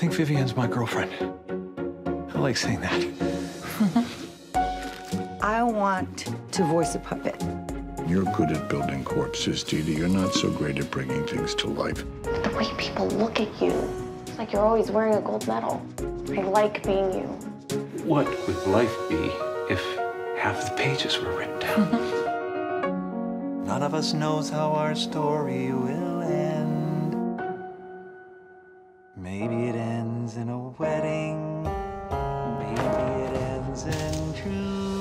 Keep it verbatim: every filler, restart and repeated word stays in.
think Vivian's my girlfriend. I like saying that. I want to voice a puppet. You're good at building corpses, Judy. You're not so great at bringing things to life. The way people look at you, it's like you're always wearing a gold medal. I like being you. What would life be if half the pages were written down? None of us knows how our story will end. Maybe it ends in a wedding. Maybe it ends in true